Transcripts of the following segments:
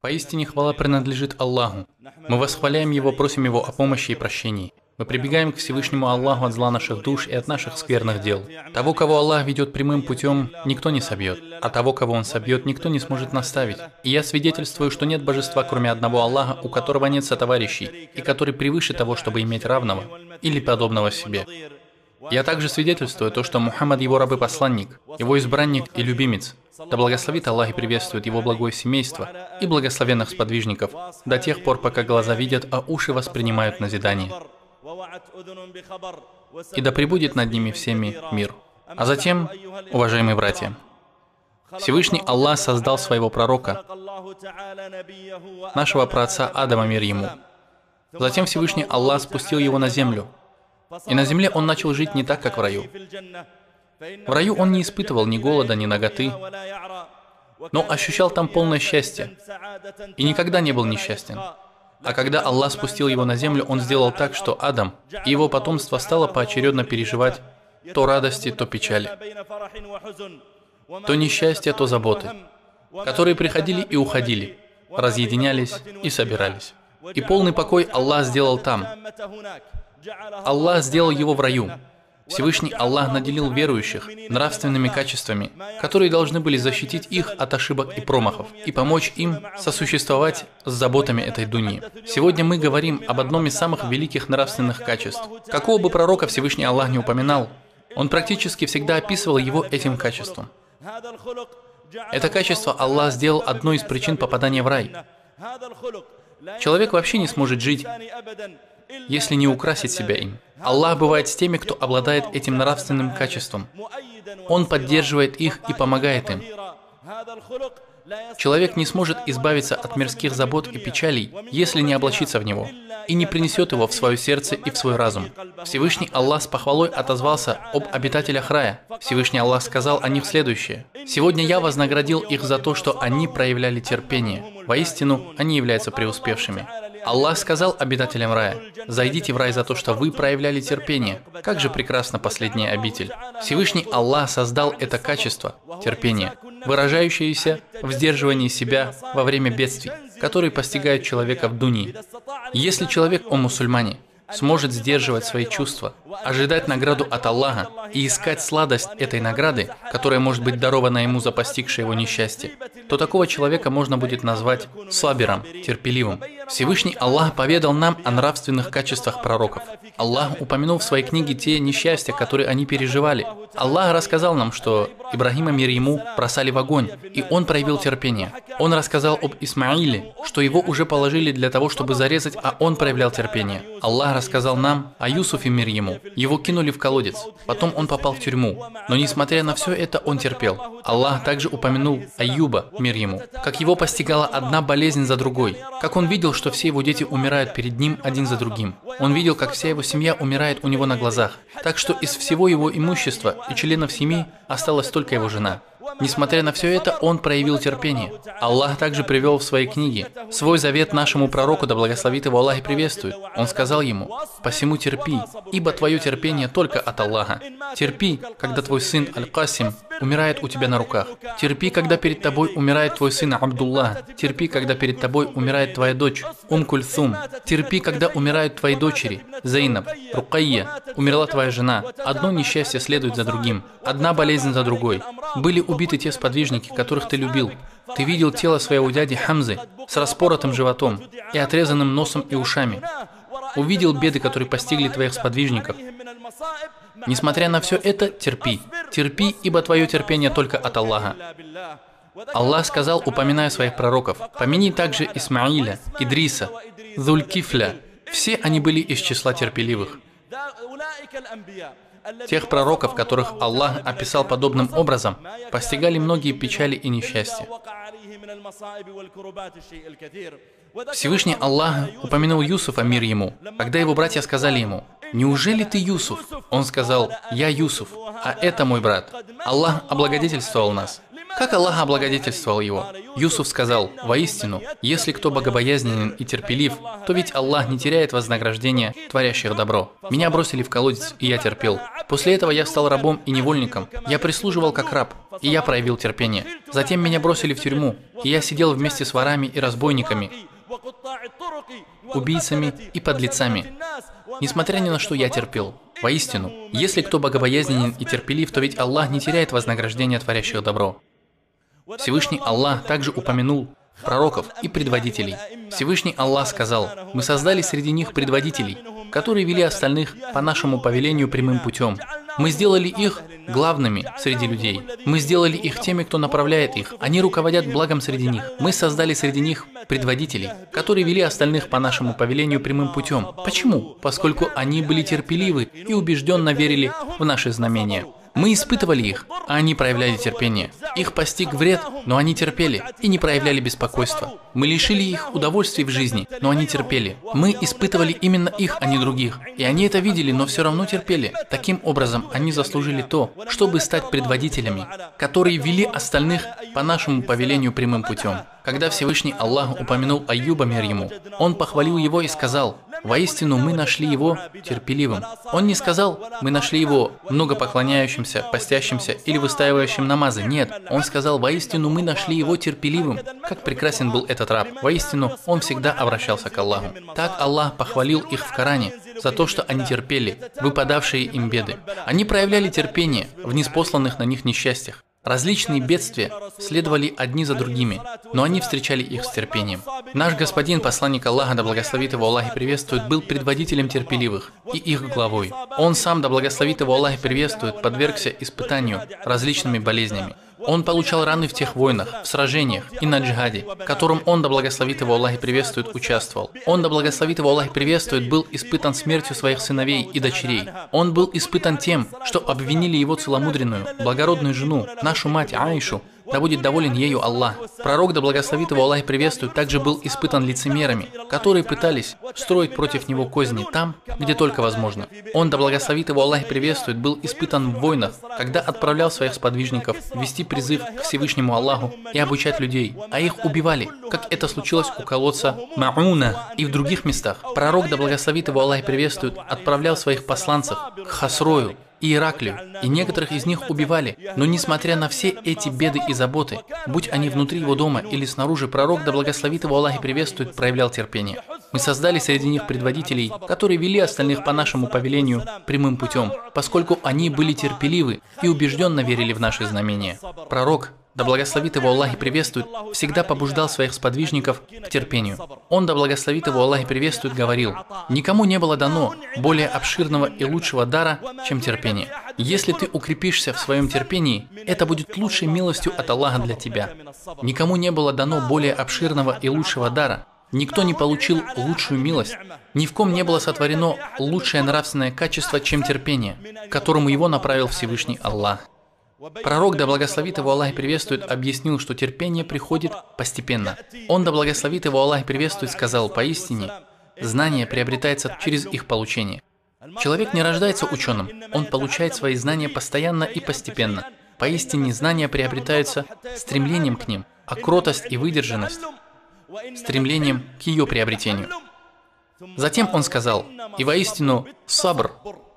Поистине хвала принадлежит Аллаху. Мы восхваляем Его, просим Его о помощи и прощении. Мы прибегаем к Всевышнему Аллаху от зла наших душ и от наших скверных дел. Того, кого Аллах ведет прямым путем, никто не собьет, а того, кого Он собьет, никто не сможет наставить. И я свидетельствую, что нет божества, кроме одного Аллаха, у которого нет сотоварищей, и который превыше того, чтобы иметь равного или подобного себе. Я также свидетельствую то, что Мухаммад Его раб и посланник, Его избранник и любимец. Да благословит Аллах и приветствует Его благое семейство и благословенных сподвижников до тех пор, пока глаза видят, а уши воспринимают назидание. И да пребудет над ними всеми мир. А затем, уважаемые братья, Всевышний Аллах создал своего пророка, нашего праотца Адама, мир ему. Затем Всевышний Аллах спустил его на землю. И на земле он начал жить не так, как в раю. В раю он не испытывал ни голода, ни наготы, но ощущал там полное счастье и никогда не был несчастен. А когда Аллах спустил его на землю, он сделал так, что Адам и его потомство стало поочередно переживать то радости, то печали, то несчастье, то заботы, которые приходили и уходили, разъединялись и собирались. И полный покой Аллах сделал там. Аллах сделал его в раю. Всевышний Аллах наделил верующих нравственными качествами, которые должны были защитить их от ошибок и промахов и помочь им сосуществовать с заботами этой дуньи. Сегодня мы говорим об одном из самых великих нравственных качеств. Какого бы пророка Всевышний Аллах не упоминал, он практически всегда описывал его этим качеством. Это качество Аллах сделал одной из причин попадания в рай. Человек вообще не сможет жить, если не украсить себя им. Аллах бывает с теми, кто обладает этим нравственным качеством. Он поддерживает их и помогает им. Человек не сможет избавиться от мирских забот и печалей, если не облачится в него, и не принесет его в свое сердце и в свой разум. Всевышний Аллах с похвалой отозвался об обитателях рая. Всевышний Аллах сказал о них следующее: «Сегодня я вознаградил их за то, что они проявляли терпение. Воистину, они являются преуспевшими». Аллах сказал обитателям рая: «Зайдите в рай за то, что вы проявляли терпение». Как же прекрасна последняя обитель. Всевышний Аллах создал это качество, терпение, выражающееся в сдерживании себя во время бедствий, которые постигают человека в дуньи. Если человек, он мусульмане, сможет сдерживать свои чувства, ожидать награду от Аллаха и искать сладость этой награды, которая может быть дарована ему за постигшее его несчастье, то такого человека можно будет назвать сабиром, терпеливым. Всевышний Аллах поведал нам о нравственных качествах пророков. Аллах упомянул в своей книге те несчастья, которые они переживали. Аллах рассказал нам, что Ибрахима, мир ему, бросали в огонь, и он проявил терпение. Он рассказал об Исмаиле, что его уже положили для того, чтобы зарезать, а он проявлял терпение. Аллах рассказал нам о Юсуфе, мир ему. Его кинули в колодец, потом он попал в тюрьму. Но несмотря на все это, он терпел. Аллах также упомянул Айюба, мир ему, как его постигала одна болезнь за другой, как он видел, что все его дети умирают перед ним один за другим. Он видел, как вся его семья умирает у него на глазах, так что из всего его имущества и членов семьи осталась только его жена. Несмотря на все это, он проявил терпение. Аллах также привел в своей книге свой завет нашему пророку, да благословит его Аллах и приветствует. Он сказал ему: «Посему терпи, ибо твое терпение только от Аллаха. Терпи, когда твой сын Аль-Касим умирает у тебя на руках. Терпи, когда перед тобой умирает твой сын Абдуллах. Терпи, когда перед тобой умирает твоя дочь Кульсум. Терпи, когда умирают твои дочери Зейнаб, Рукайя. Умерла твоя жена. Одно несчастье следует за другим, одна болезнь за другой. Были убиты те сподвижники, которых ты любил. Ты видел тело своего дяди Хамзы с распоротым животом и отрезанным носом и ушами. Увидел беды, которые постигли твоих сподвижников. Несмотря на все это, терпи. Терпи, ибо твое терпение только от Аллаха». Аллах сказал, упоминая своих пророков: «Помяни также Исмаиля, Идриса, Зулькифля. Все они были из числа терпеливых». Тех пророков, которых Аллах описал подобным образом, постигали многие печали и несчастья. Всевышний Аллах упомянул Юсуфа, мир ему, когда его братья сказали ему: «Неужели ты Юсуф?» Он сказал: «Я Юсуф, а это мой брат». Аллах облагодетельствовал нас. Как Аллах облагодетельствовал его? Юсуф сказал: «Воистину, если кто богобоязненен и терпелив, то ведь Аллах не теряет вознаграждения творящих добро. Меня бросили в колодец, и я терпел. После этого я стал рабом и невольником. Я прислуживал как раб, и я проявил терпение. Затем меня бросили в тюрьму, и я сидел вместе с ворами и разбойниками, убийцами и подлецами. Несмотря ни на что, я терпел. Воистину, если кто богобоязненен и терпелив, то ведь Аллах не теряет вознаграждения творящих добро». Всевышний Аллах также упомянул пророков и предводителей. Всевышний Аллах сказал: «Мы создали среди них предводителей, которые вели остальных по нашему повелению прямым путем. Мы сделали их главными среди людей. Мы сделали их теми, кто направляет их. Они руководят благом среди них. Мы создали среди них предводителей, которые вели остальных по нашему повелению прямым путем. Почему? Поскольку они были терпеливы и убежденно верили в наши знамения. Мы испытывали их, а они проявляли терпение. Их постиг вред, но они терпели и не проявляли беспокойства. Мы лишили их удовольствий в жизни, но они терпели. Мы испытывали именно их, а не других. И они это видели, но все равно терпели. Таким образом, они заслужили то, чтобы стать предводителями, которые вели остальных по нашему повелению прямым путем». Когда Всевышний Аллах упомянул Айюба, мир ему, он похвалил его и сказал: «Воистину, мы нашли его терпеливым». Он не сказал: «Мы нашли его много поклоняющимся, постящимся или выстаивающим намазы». Нет, он сказал: «Воистину, мы нашли его терпеливым». Как прекрасен был этот раб. Воистину, он всегда обращался к Аллаху. Так Аллах похвалил их в Коране за то, что они терпели выпадавшие им беды. Они проявляли терпение в ниспосланных на них несчастьях. Различные бедствия следовали одни за другими, но они встречали их с терпением. Наш господин, посланник Аллаха, да благословит его Аллах и приветствует, был предводителем терпеливых и их главой. Он сам, да благословит его Аллах и приветствует, подвергся испытанию различными болезнями. Он получал раны в тех войнах, в сражениях и на джихаде, в котором он, да благословит его Аллах и приветствует, участвовал. Он, да благословит его Аллах и приветствует, был испытан смертью своих сыновей и дочерей. Он был испытан тем, что обвинили его целомудренную, благородную жену, нашу мать Аишу, да будет доволен ею Аллах. Пророк, да благословит его Аллах и приветствует, также был испытан лицемерами, которые пытались строить против него козни там, где только возможно. Он, да благословит его Аллах и приветствует, был испытан в войнах, когда отправлял своих сподвижников вести призыв к Всевышнему Аллаху и обучать людей, а их убивали, как это случилось у колодца Мауна и в других местах. Пророк, да благословит его Аллах и приветствует, отправлял своих посланцев к Хасрою и Ираклию, и некоторых из них убивали. Но несмотря на все эти беды и заботы, будь они внутри его дома или снаружи, пророк, да благословит его Аллах и приветствует, проявлял терпение. Мы создали среди них предводителей, которые вели остальных по нашему повелению прямым путем, поскольку они были терпеливы и убежденно верили в наши знамения. Пророк, да благословит его Аллах и приветствует, всегда побуждал своих сподвижников к терпению. Он, да благословит его Аллах и приветствует, говорил: «Никому не было дано более обширного и лучшего дара, чем терпение. Если ты укрепишься в своем терпении, это будет лучшей милостью от Аллаха для тебя. Никому не было дано более обширного и лучшего дара. Никто не получил лучшую милость. Ни в ком не было сотворено лучшее нравственное качество, чем терпение, к которому его направил Всевышний Аллах». Пророк, да благословит его Аллах и приветствует, объяснил, что терпение приходит постепенно. Он, да благословит его Аллах и приветствует, сказал: «Поистине, знание приобретается через их получение. Человек не рождается ученым, он получает свои знания постоянно и постепенно. Поистине, знания приобретаются стремлением к ним, а кротость и выдержанность – стремлением к ее приобретению». Затем он сказал: «И воистину, сабр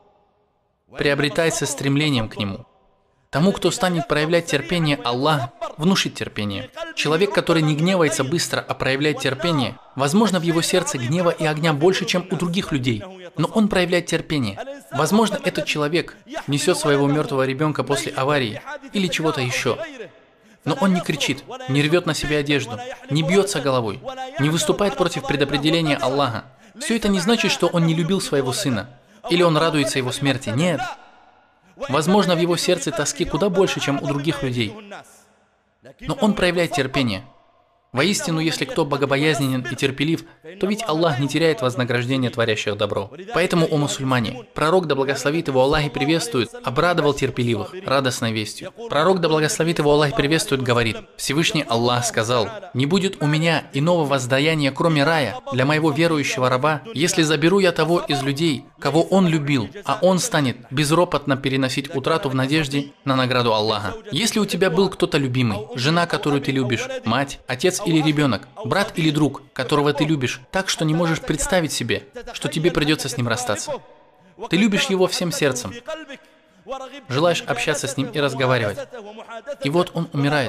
приобретается стремлением к нему». Тому, кто станет проявлять терпение, Аллах внушит терпение. Человек, который не гневается быстро, а проявляет терпение, возможно, в его сердце гнева и огня больше, чем у других людей, но он проявляет терпение. Возможно, этот человек несет своего мертвого ребенка после аварии или чего-то еще, но он не кричит, не рвет на себе одежду, не бьется головой, не выступает против предопределения Аллаха. Все это не значит, что он не любил своего сына, или он радуется его смерти. Нет. Возможно, в его сердце тоски куда больше, чем у других людей. Но он проявляет терпение. Воистину, если кто богобоязненен и терпелив, то ведь Аллах не теряет вознаграждения творящих добро. Поэтому, о мусульмане, пророк, да благословит его Аллах и приветствует, обрадовал терпеливых радостной вестью. Пророк, да благословит его Аллах и приветствует, говорит: «Всевышний Аллах сказал: не будет у меня иного воздаяния, кроме рая, для моего верующего раба, если заберу я того из людей, кого Он любил, а Он станет безропотно переносить утрату в надежде на награду Аллаха. Если у тебя был кто-то любимый, жена, которую ты любишь, мать, отец или ребенок, брат или друг, которого ты любишь, так что не можешь представить себе, что тебе придется с ним расстаться. Ты любишь его всем сердцем, желаешь общаться с ним и разговаривать. И вот он умирает.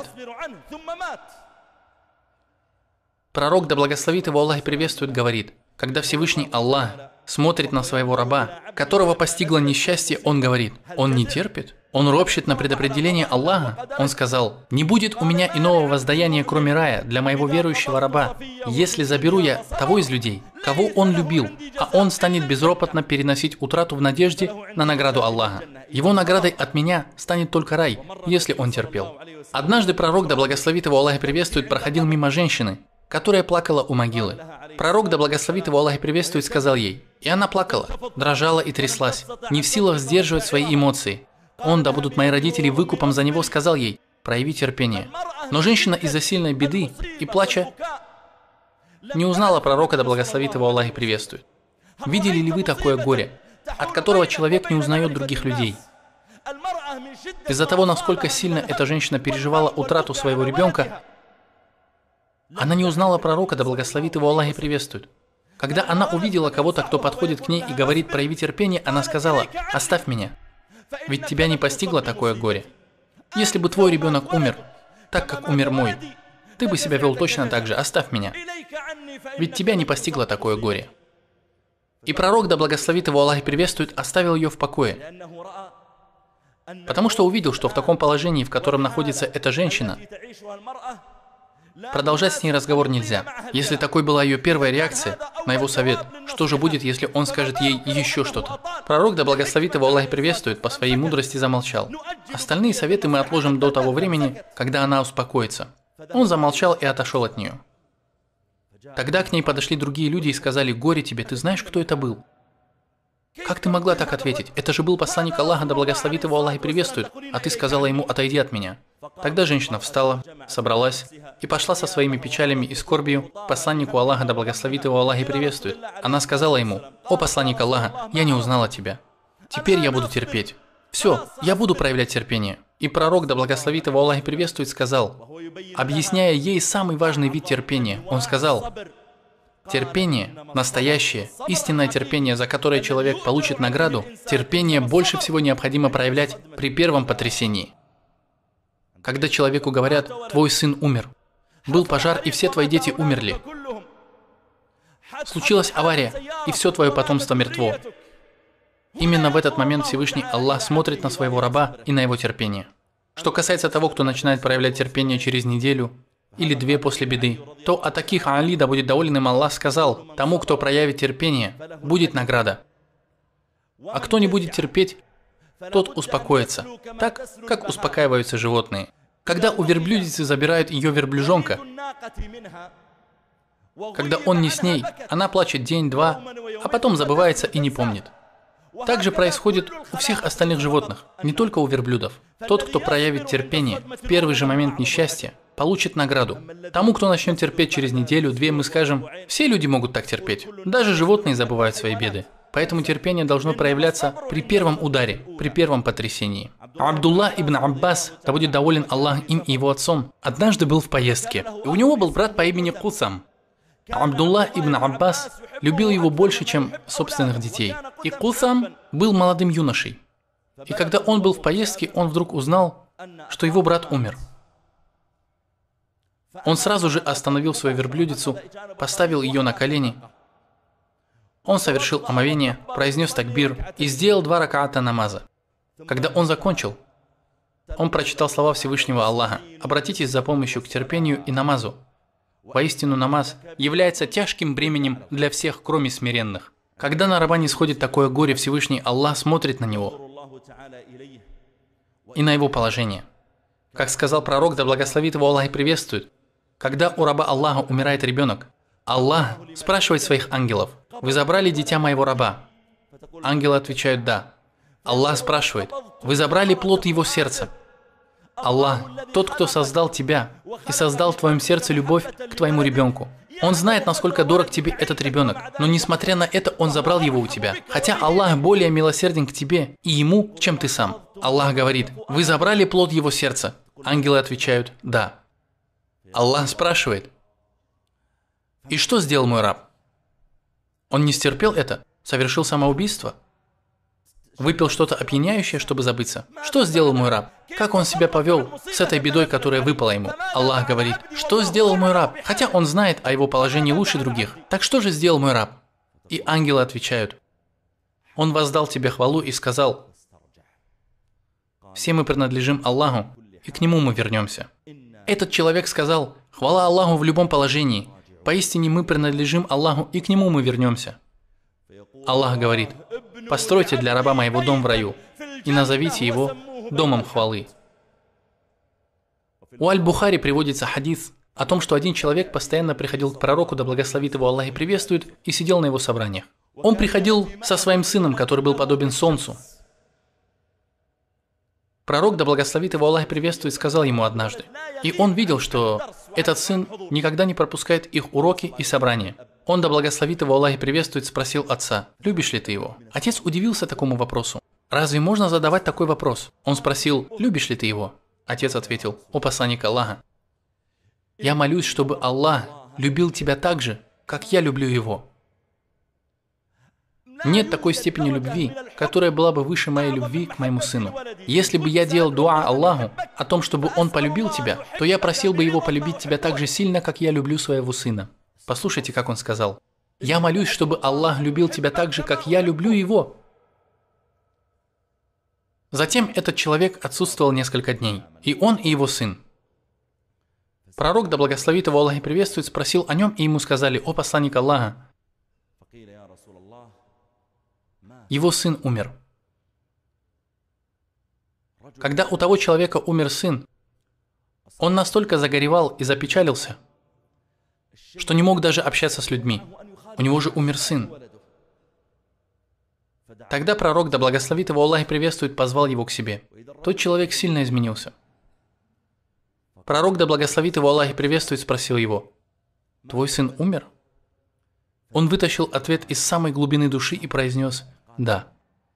Пророк, да благословит его Аллах и приветствует, говорит: когда Всевышний Аллах смотрит на своего раба, которого постигло несчастье, он говорит: он не терпит, он ропщет на предопределение Аллаха. Он сказал: не будет у меня иного воздаяния, кроме рая, для моего верующего раба, если заберу я того из людей, кого он любил, а он станет безропотно переносить утрату в надежде на награду Аллаха. Его наградой от меня станет только рай, если он терпел. Однажды пророк, да благословит его Аллах и приветствует, проходил мимо женщины, которая плакала у могилы. Пророк, да благословит его Аллах и приветствует, сказал ей, и она плакала, дрожала и тряслась, не в силах сдерживать свои эмоции. Он, да будут мои родители выкупом за него, сказал ей: прояви терпение. Но женщина из-за сильной беды и плача не узнала пророка, да благословит его Аллах и приветствует. Видели ли вы такое горе, от которого человек не узнает других людей? Из-за того, насколько сильно эта женщина переживала утрату своего ребенка, она не узнала пророка, да благословит его Аллах и приветствует. Когда она увидела кого-то, кто подходит к ней и говорит: прояви терпение, она сказала: оставь меня, ведь тебя не постигло такое горе. Если бы твой ребенок умер, так как умер мой, ты бы себя вел точно так же, оставь меня, ведь тебя не постигло такое горе. И пророк, да благословит его Аллах и приветствует, оставил ее в покое, потому что увидел, что в таком положении, в котором находится эта женщина, продолжать с ней разговор нельзя. Если такой была ее первая реакция на его совет, что же будет, если он скажет ей еще что-то? Пророк, да благословит его Аллах и приветствует, по своей мудрости замолчал. Остальные советы мы отложим до того времени, когда она успокоится. Он замолчал и отошел от нее. Тогда к ней подошли другие люди и сказали: горе тебе, ты знаешь, кто это был? Как ты могла так ответить? Это же был посланник Аллаха, да благословит его Аллах и приветствует, а ты сказала ему: отойди от меня. Тогда женщина встала, собралась и пошла со своими печалями и скорбью к посланнику Аллаха, да благословит его Аллах и приветствует. Она сказала ему: о посланник Аллаха, я не узнала тебя. Теперь я буду терпеть. Все, я буду проявлять терпение. И пророк, да благословит его Аллах и приветствует, сказал, объясняя ей самый важный вид терпения, он сказал: терпение, настоящее, истинное терпение, за которое человек получит награду, терпение больше всего необходимо проявлять при первом потрясении. Когда человеку говорят: твой сын умер, был пожар и все твои дети умерли, случилась авария и все твое потомство мертво. Именно в этот момент Всевышний Аллах смотрит на своего раба и на его терпение. Что касается того, кто начинает проявлять терпение через неделю или две после беды, то о таких Али, да будет доволен им Аллах, сказал: тому, кто проявит терпение, будет награда. А кто не будет терпеть, тот успокоится, так, как успокаиваются животные. Когда у верблюдицы забирают ее верблюжонка, когда он не с ней, она плачет день-два, а потом забывается и не помнит. Так же происходит у всех остальных животных, не только у верблюдов. Тот, кто проявит терпение в первый же момент несчастья, получит награду. Тому, кто начнет терпеть через неделю-две, мы скажем: все люди могут так терпеть. Даже животные забывают свои беды. Поэтому терпение должно проявляться при первом ударе, при первом потрясении. Абдулла ибн Аббас, да будет доволен Аллах им и его отцом, однажды был в поездке. И у него был брат по имени Кусам. Абдулла ибн Аббас любил его больше, чем собственных детей. И Кусам был молодым юношей. И когда он был в поездке, он вдруг узнал, что его брат умер. Он сразу же остановил свою верблюдицу, поставил ее на колени. Он совершил омовение, произнес такбир и сделал 2 ракаата намаза. Когда он закончил, он прочитал слова Всевышнего Аллаха: «Обратитесь за помощью к терпению и намазу. Воистину, намаз является тяжким бременем для всех, кроме смиренных». Когда на раба не сходит такое горе, Всевышний Аллах смотрит на него и на его положение. Как сказал пророк, да благословит его Аллах и приветствует, когда у раба Аллаха умирает ребенок, Аллах спрашивает своих ангелов: «Вы забрали дитя моего раба?» Ангелы отвечают: «Да». Аллах спрашивает: «Вы забрали плод его сердца?» Аллах, тот, кто создал тебя и создал в твоем сердце любовь к твоему ребенку. Он знает, насколько дорог тебе этот ребенок, но несмотря на это, он забрал его у тебя. Хотя Аллах более милосерден к тебе и ему, чем ты сам. Аллах говорит: вы забрали плод его сердца? Ангелы отвечают: да. Аллах спрашивает: и что сделал мой раб? Он не стерпел это? Совершил самоубийство? Выпил что-то опьяняющее, чтобы забыться? Что сделал мой раб? Как он себя повел с этой бедой, которая выпала ему? Аллах говорит: что сделал мой раб? Хотя он знает о его положении лучше других. Так что же сделал мой раб? И ангелы отвечают: он воздал тебе хвалу и сказал: все мы принадлежим Аллаху, и к нему мы вернемся. Этот человек сказал: хвала Аллаху в любом положении. Поистине мы принадлежим Аллаху, и к нему мы вернемся. Аллах говорит: постройте для раба моего дом в раю и назовите его домом хвалы. У Аль-Бухари приводится хадис о том, что один человек постоянно приходил к пророку, да благословит его Аллах и приветствует, и сидел на его собраниях. Он приходил со своим сыном, который был подобен солнцу. Пророк, да благословит его Аллах и приветствует, сказал ему однажды. И он видел, что этот сын никогда не пропускает их уроки и собрания. Он, да благословит его Аллах и приветствует, спросил отца: любишь ли ты его? Отец удивился такому вопросу. Разве можно задавать такой вопрос? Он спросил: любишь ли ты его? Отец ответил: о посланник Аллаха, я молюсь, чтобы Аллах любил тебя так же, как я люблю его. Нет такой степени любви, которая была бы выше моей любви к моему сыну. Если бы я делал дуа Аллаху о том, чтобы он полюбил тебя, то я просил бы его полюбить тебя так же сильно, как я люблю своего сына. Послушайте, как он сказал: я молюсь, чтобы Аллах любил тебя так же, как я люблю его. Затем этот человек отсутствовал несколько дней, и он, и его сын. Пророк, да благословит его Аллах и приветствует, спросил о нем, и ему сказали: о посланник Аллаха, его сын умер. Когда у того человека умер сын, он настолько загоревал и запечалился, что не мог даже общаться с людьми. У него же умер сын. Тогда пророк, да благословит его Аллах и приветствует, позвал его к себе. Тот человек сильно изменился. Пророк, да благословит его Аллах и приветствует, спросил его: твой сын умер? Он вытащил ответ из самой глубины души и произнес: да.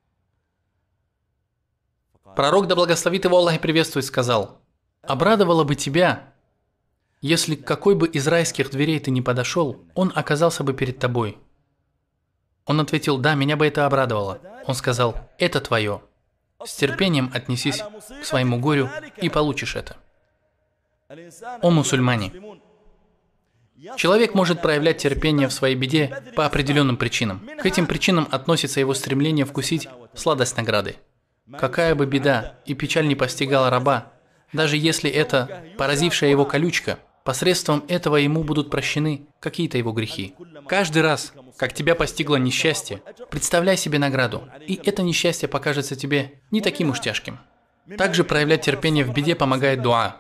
Пророк, да благословит его Аллах и приветствует, сказал: обрадовало бы тебя, если к какой бы из райских дверей ты не подошел, он оказался бы перед тобой. Он ответил: да, меня бы это обрадовало. Он сказал: это твое. С терпением отнесись к своему горю и получишь это. О мусульмане! Человек может проявлять терпение в своей беде по определенным причинам. К этим причинам относится его стремление вкусить сладость награды. Какая бы беда и печаль не постигала раба, даже если это поразившая его колючка, посредством этого ему будут прощены какие-то его грехи. Каждый раз, как тебя постигло несчастье, представляй себе награду, и это несчастье покажется тебе не таким уж тяжким. Также проявлять терпение в беде помогает дуа.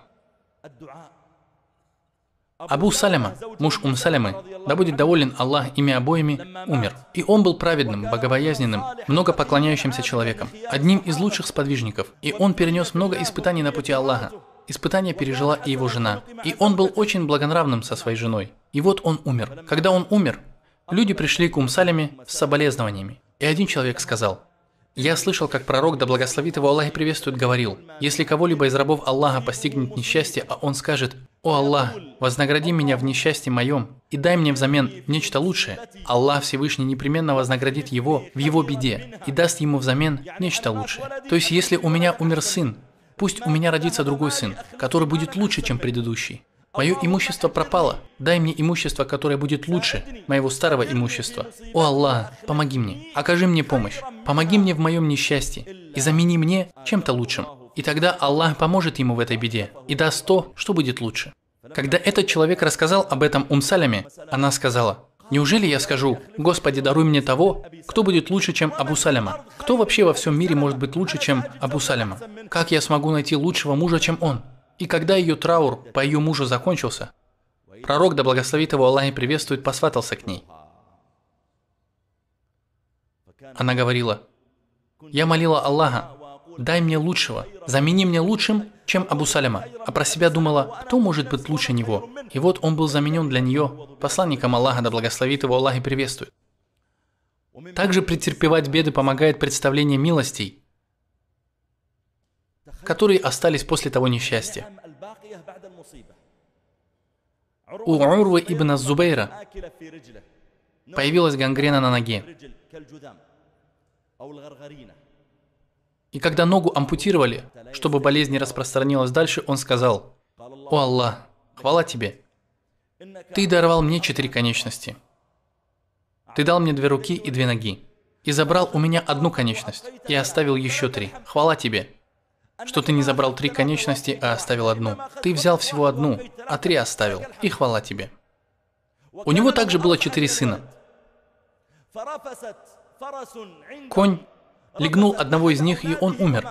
Абу Саляма, муж Салямы, да будет доволен Аллах ими обоими, умер. И он был праведным, богобоязненным, много поклоняющимся человеком, одним из лучших сподвижников. И он перенес много испытаний на пути Аллаха. Испытания пережила и его жена. И он был очень благонравным со своей женой. И вот он умер. Когда он умер, люди пришли к Саляме с соболезнованиями. И один человек сказал: я слышал, как пророк, да благословит его Аллах и приветствует, говорил: если кого-либо из рабов Аллаха постигнет несчастье, а он скажет: о Аллах, вознагради меня в несчастье моем и дай мне взамен нечто лучшее, Аллах Всевышний непременно вознаградит его в его беде и даст ему взамен нечто лучшее. То есть, если у меня умер сын, пусть у меня родится другой сын, который будет лучше, чем предыдущий. Мое имущество пропало, дай мне имущество, которое будет лучше моего старого имущества. О Аллах, помоги мне, окажи мне помощь, помоги мне в моем несчастье и замени мне чем-то лучшим. И тогда Аллах поможет ему в этой беде и даст то, что будет лучше. Когда этот человек рассказал об этом Саляме, она сказала: неужели я скажу: Господи, даруй мне того, кто будет лучше, чем Абу Саляма? Кто вообще во всем мире может быть лучше, чем Абу Саляма? Как я смогу найти лучшего мужа, чем он? И когда ее траур по ее мужу закончился, пророк, да благословит его Аллах и приветствует, посватался к ней. Она говорила: я молила Аллаха: дай мне лучшего, замени мне лучшим, чем Абу Саляма. А про себя думала: кто может быть лучше него? И вот он был заменен для нее посланником Аллаха, да благословит его Аллах и приветствует. Также претерпевать беды помогает представление милостей, которые остались после того несчастья. У Урвы ибн Зубейра появилась гангрена на ноге. И когда ногу ампутировали, чтобы болезнь не распространилась дальше, он сказал: «О Аллах, хвала Тебе! Ты даровал мне 4 конечности. Ты дал мне 2 руки и 2 ноги. И забрал у меня 1 конечность, и оставил еще 3. Хвала Тебе, что Ты не забрал 3 конечности, а оставил 1. Ты взял всего 1, а 3 оставил. И хвала Тебе». У него также было 4 сына. Конь легнул одного из них, и он умер.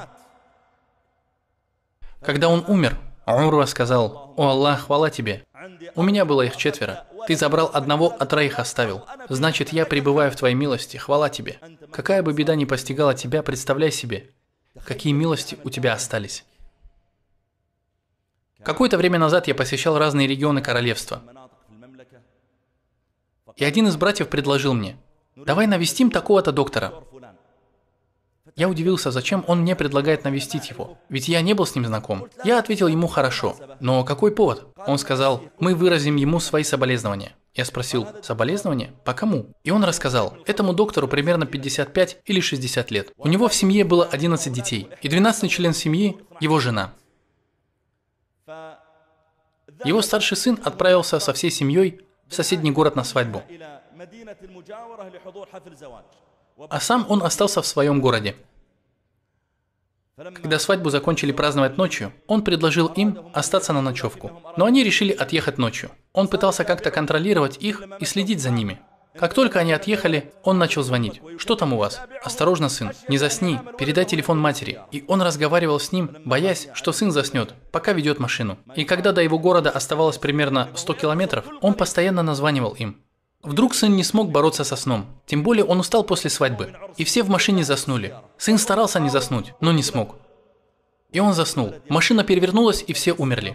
Когда он умер, Урва сказал: «О Аллах, хвала Тебе! У меня было их 4. Ты забрал 1, а 3 оставил. Значит, я пребываю в Твоей милости. Хвала Тебе! Какая бы беда ни постигала тебя, представляй себе, какие милости у тебя остались». Какое-то время назад я посещал разные регионы королевства. И один из братьев предложил мне: «Давай навестим такого-то доктора». Я удивился, зачем он мне предлагает навестить его, ведь я не был с ним знаком. Я ответил ему: «Хорошо». Но какой повод? Он сказал: «Мы выразим ему свои соболезнования». Я спросил: «Соболезнования? По кому?» И он рассказал: этому доктору примерно 55 или 60 лет. У него в семье было 11 детей, и 12-й член семьи – его жена. Его старший сын отправился со всей семьей в соседний город на свадьбу, а сам он остался в своем городе. Когда свадьбу закончили праздновать ночью, он предложил им остаться на ночевку. Но они решили отъехать ночью. Он пытался как-то контролировать их и следить за ними. Как только они отъехали, он начал звонить. «Что там у вас? Осторожно, сын, не засни, передай телефон матери». И он разговаривал с ним, боясь, что сын заснет, пока ведет машину. И когда до его города оставалось примерно 100 километров, он постоянно названивал им. Вдруг сын не смог бороться со сном, тем более он устал после свадьбы, и все в машине заснули. Сын старался не заснуть, но не смог. И он заснул. Машина перевернулась, и все умерли.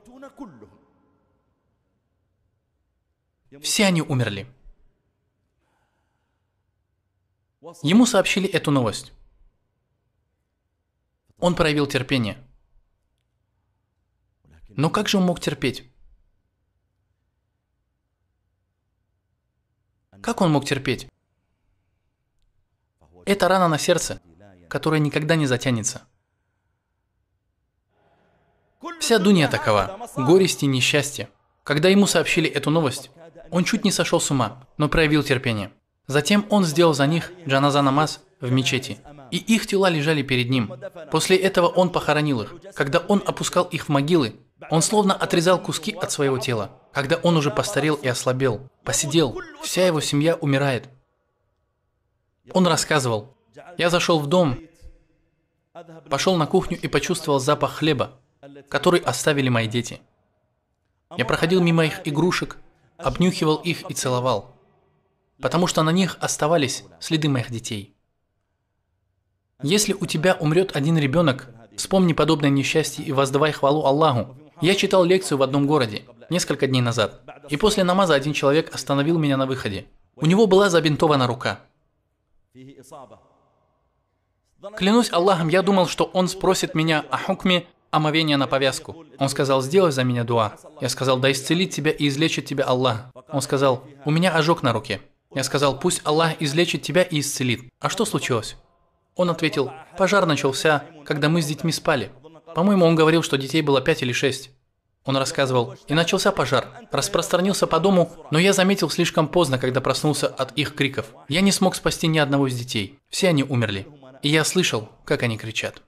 Все они умерли. Ему сообщили эту новость. Он проявил терпение. Но как же он мог терпеть? Как он мог терпеть? Это рана на сердце, которая никогда не затянется. Вся дунья такова, горести и несчастье. Когда ему сообщили эту новость, он чуть не сошел с ума, но проявил терпение. Затем он сделал за них джаназа намаз в мечети, и их тела лежали перед ним. После этого он похоронил их. Когда он опускал их в могилы, он словно отрезал куски от своего тела. Когда он уже постарел и ослабел, посидел, вся его семья умирает. Он рассказывал: «Я зашел в дом, пошел на кухню и почувствовал запах хлеба, который оставили мои дети. Я проходил мимо их игрушек, обнюхивал их и целовал, потому что на них оставались следы моих детей. Если у тебя умрет один ребенок, вспомни подобное несчастье и воздавай хвалу Аллаху». Я читал лекцию в одном городе несколько дней назад, и после намаза один человек остановил меня на выходе. У него была забинтована рука. Клянусь Аллахом, я думал, что он спросит меня о хукме омовения на повязку. Он сказал: «Сделай за меня дуа». Я сказал: «Да исцелит тебя и излечит тебя Аллах». Он сказал: «У меня ожог на руке». Я сказал: «Пусть Аллах излечит тебя и исцелит». «А что случилось?» Он ответил: «Пожар начался, когда мы с детьми спали. По-моему, он говорил, что детей было 5 или 6. Он рассказывал: «И начался пожар, распространился по дому, но я заметил слишком поздно, когда проснулся от их криков. Я не смог спасти ни одного из детей. Все они умерли. И я слышал, как они кричат».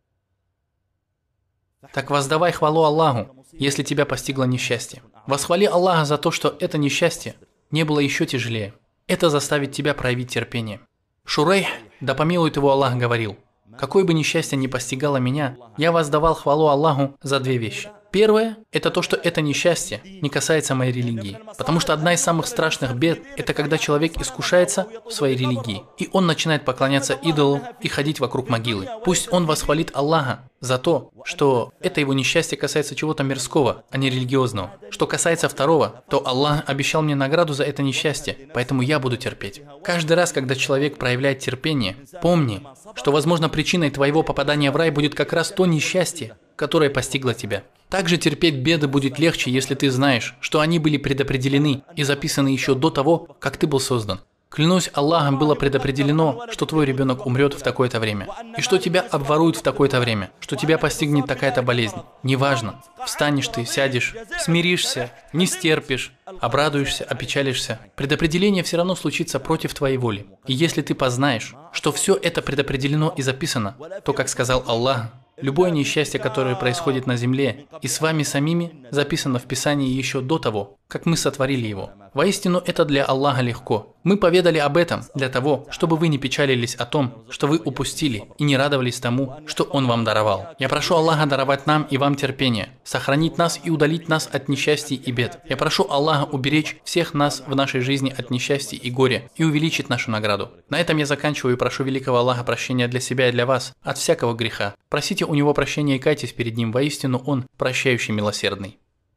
Так воздавай хвалу Аллаху, если тебя постигло несчастье. Восхвали Аллаха за то, что это несчастье не было еще тяжелее. Это заставит тебя проявить терпение. Шурейх, да помилует его Аллах, говорил: «Какое бы несчастье ни постигало меня, я воздавал хвалу Аллаху за 2 вещи. Первое – это то, что это несчастье не касается моей религии. Потому что одна из самых страшных бед – это когда человек искушается в своей религии, и он начинает поклоняться идолу и ходить вокруг могилы. Пусть он восхвалит Аллаха за то, что это его несчастье касается чего-то мирского, а не религиозного. Что касается второго, то Аллах обещал мне награду за это несчастье, поэтому я буду терпеть. Каждый раз, когда человек проявляет терпение, помни, что, возможно, причиной твоего попадания в рай будет как раз то несчастье, которое постигло тебя. Также терпеть беды будет легче, если ты знаешь, что они были предопределены и записаны еще до того, как ты был создан. Клянусь Аллахом, было предопределено, что твой ребенок умрет в такое-то время, и что тебя обворуют в такое-то время, что тебя постигнет такая-то болезнь. Неважно, встанешь ты, сядешь, смиришься, не стерпишь, обрадуешься, опечалишься. Предопределение все равно случится против твоей воли. И если ты познаешь, что все это предопределено и записано, то, как сказал Аллах, любое несчастье, которое происходит на земле, и с вами самими, записано в Писании еще до того, как мы сотворили его. Воистину, это для Аллаха легко. Мы поведали об этом для того, чтобы вы не печалились о том, что вы упустили, и не радовались тому, что Он вам даровал. Я прошу Аллаха даровать нам и вам терпение, сохранить нас и удалить нас от несчастий и бед. Я прошу Аллаха уберечь всех нас в нашей жизни от несчастья и горя и увеличить нашу награду. На этом я заканчиваю и прошу великого Аллаха прощения для себя и для вас от всякого греха. Просите у Него прощения и кайтесь перед Ним, воистину Он прощающий милосердный.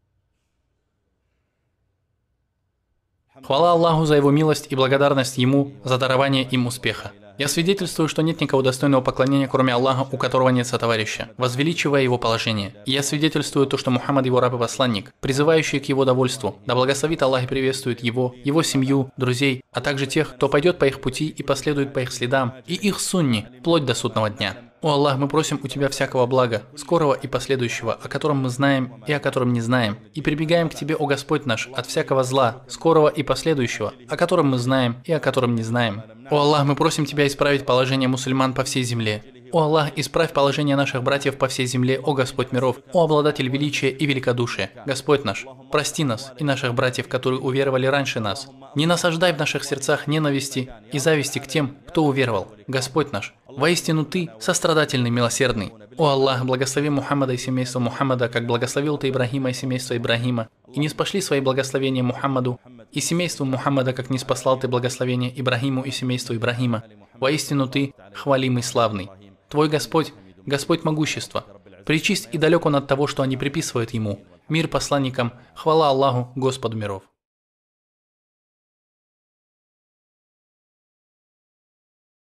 Хвала Аллаху за Его милость и благодарность Ему за дарование им успеха. Я свидетельствую, что нет никого достойного поклонения, кроме Аллаха, у которого нет сотоварища, возвеличивая Его положение. И я свидетельствую то, что Мухаммад Его раб и посланник, призывающий к Его довольству. Да благословит Аллах и приветствует Его семью, друзей, а также тех, кто пойдет по их пути и последует по их следам, и их сунни, вплоть до судного дня. О Аллах, мы просим у Тебя всякого блага, скорого и последующего, о котором мы знаем и о котором не знаем, и прибегаем к Тебе, о Господь наш, от всякого зла, скорого и последующего, о котором мы знаем и о котором не знаем. О Аллах, мы просим Тебя исправить положение мусульман по всей земле. О Аллах, исправь положение наших братьев по всей земле, о Господь миров, о обладатель величия и великодушия. Господь наш, прости нас и наших братьев, которые уверовали раньше нас. Не насаждай в наших сердцах ненависти и зависти к тем, кто уверовал. Господь наш, воистину Ты сострадательный, милосердный. О Аллах, благослови Мухаммада и семейство Мухаммада, как благословил Ты Ибрахима и семейство Ибрахима, и не спошли свои благословения Мухаммаду и семейству Мухаммада, как не спаслал Ты благословение Ибрахиму и семейству Ибрахима. Воистину Ты хвалимый славный. Твой Господь, Господь могущества, пречист и далек Он от того, что они приписывают Ему. Мир посланникам, хвала Аллаху, Господу миров.